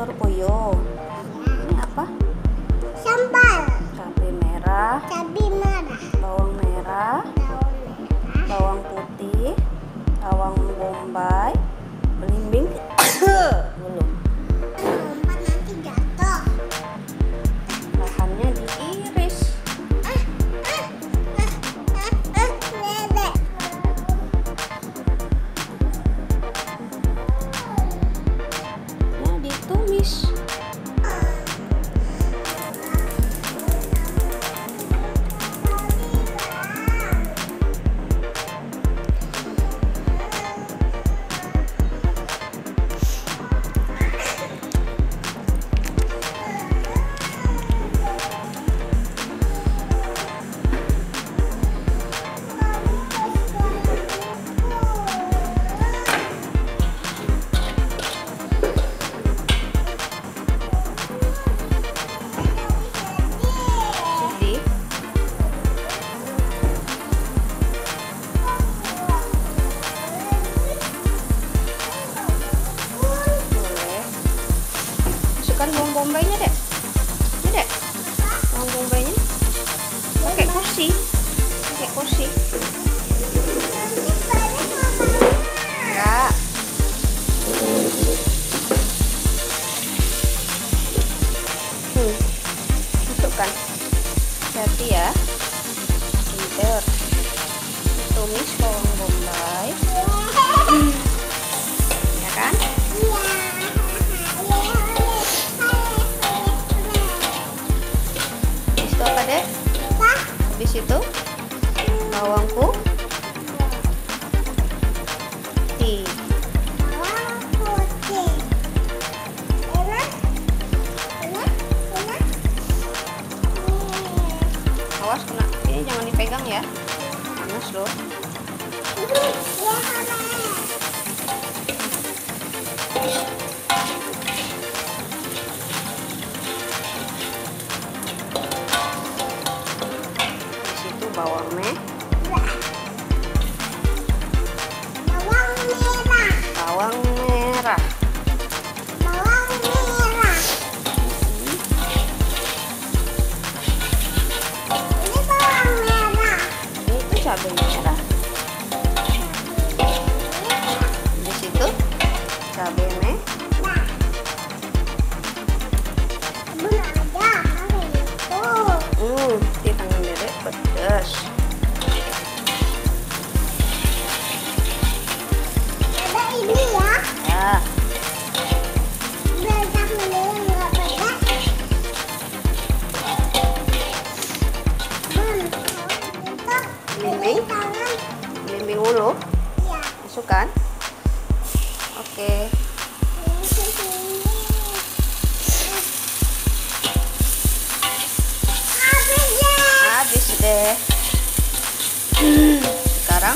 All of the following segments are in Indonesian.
telur puyuh. Ini apa? Sambal. Cabai merah. Cabai merah. Bawang merah. Bawang putih. Bawang bombay. Belimbing. Dulu. Lompat nanti jatuh. Bahannya diiris. Dedek. Nah, ditumis. Sedih. Boleh. Masukkan bawang bombaynya, Dek. Ini, Dek. Bawang bombaynya. Pakai kursi. Pakai kursi. Enggak. Masukkan. Hati ya. Pinter. Tumis bawang bombay. Ya kan? Habis itu apa, Dek? Habis itu bawang putih. Awas kena. Ini jangan dipegang ya. Panas loh. Di situ bawang merah. Bawang merah. Ini tuh cabai merah. Di situ cabai merah. Di tangan Dedek pedas. Ya. Belimbing dulu. Masukkan. Oke. Habis deh. Sekarang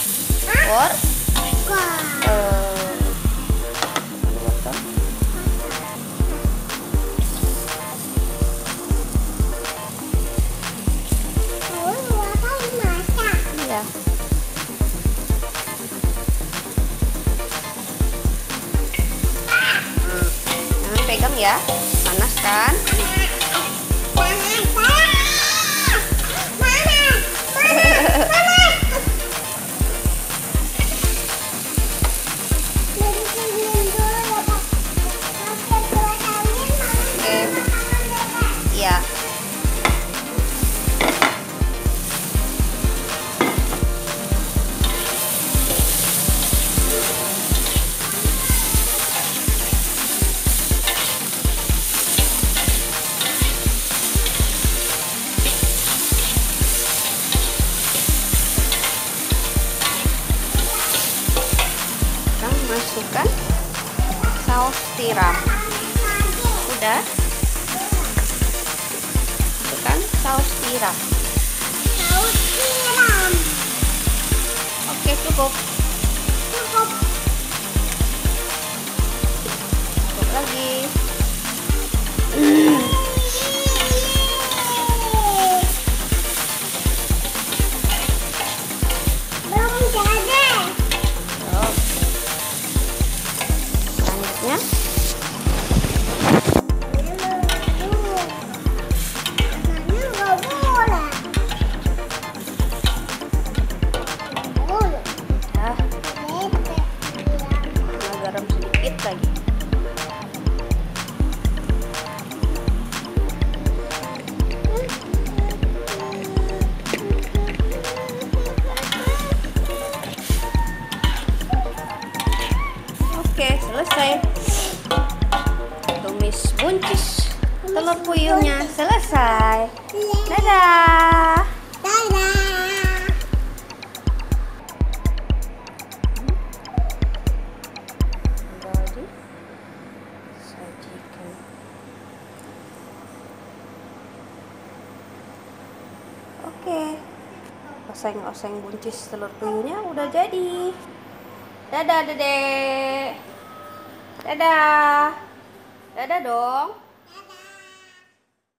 ya. Jangan pegang ya. Panas kan? Iya. Masukkan saus tiram. Udah. Masukkan saus tiram. Oke, cukup. Cukup lagi. Selanjutnya buncis telur puyuhnya selesai. Dadah. Dadah. Jadi sajikan. Oke, oseng-oseng buncis telur puyuhnya udah jadi. Dadah dedek. Dadah. Dadah dong.